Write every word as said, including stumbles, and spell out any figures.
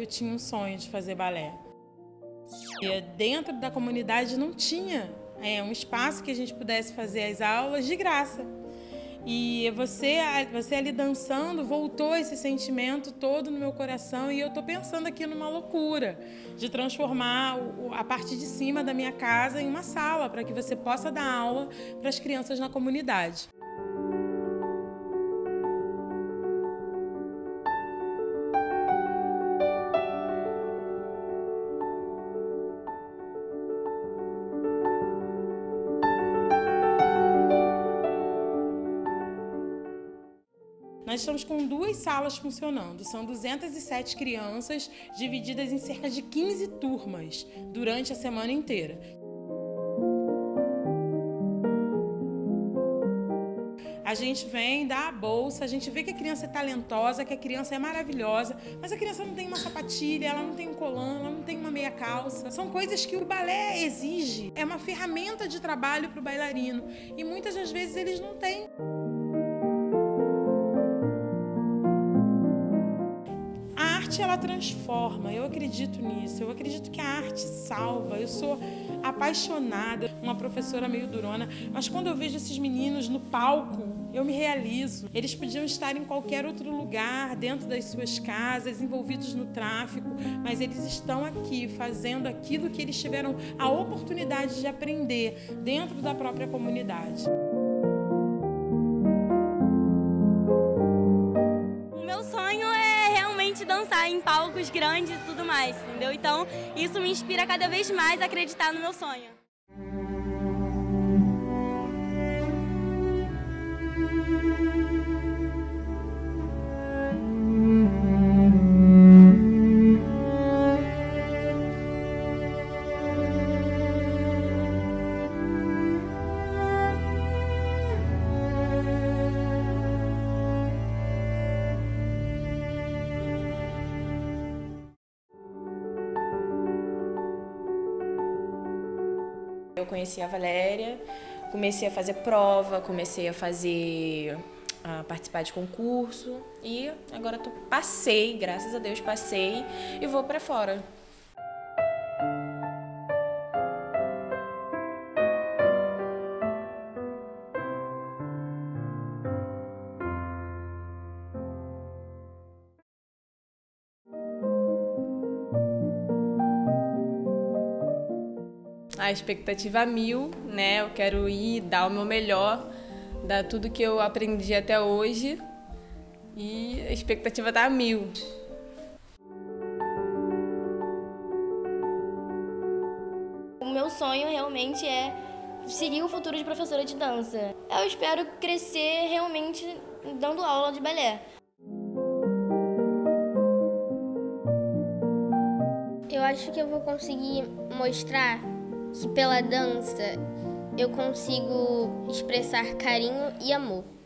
tinha um sonho de fazer balé. E dentro da comunidade não tinha é, um espaço que a gente pudesse fazer as aulas de graça. E você, você ali dançando, voltou esse sentimento todo no meu coração e eu estou pensando aqui numa loucura de transformar a parte de cima da minha casa em uma sala para que você possa dar aula para as crianças na comunidade. Nós estamos com duas salas funcionando. São duzentas e sete crianças divididas em cerca de quinze turmas durante a semana inteira. A gente vem, dá a bolsa, a gente vê que a criança é talentosa, que a criança é maravilhosa, mas a criança não tem uma sapatilha, ela não tem um colã, ela não tem uma meia calça. São coisas que o balé exige. É uma ferramenta de trabalho para o bailarino e muitas das vezes eles não têm. A arte, ela transforma, eu acredito nisso, eu acredito que a arte salva, eu sou apaixonada, uma professora meio durona, mas quando eu vejo esses meninos no palco, eu me realizo. Eles podiam estar em qualquer outro lugar, dentro das suas casas, envolvidos no tráfico, mas eles estão aqui fazendo aquilo que eles tiveram a oportunidade de aprender dentro da própria comunidade. Dançar em palcos grandes e tudo mais, entendeu? Então, isso me inspira cada vez mais a acreditar no meu sonho. Eu conheci a Valéria, comecei a fazer prova, comecei a fazer, a participar de concurso e agora tô, passei, graças a Deus passei e vou para fora. A expectativa mil, né? Eu quero ir, dar o meu melhor, dar tudo que eu aprendi até hoje e a expectativa tá a mil. O meu sonho realmente é seguir o futuro de professora de dança. Eu espero crescer realmente dando aula de balé. Eu acho que eu vou conseguir mostrar que pela dança eu consigo expressar carinho e amor.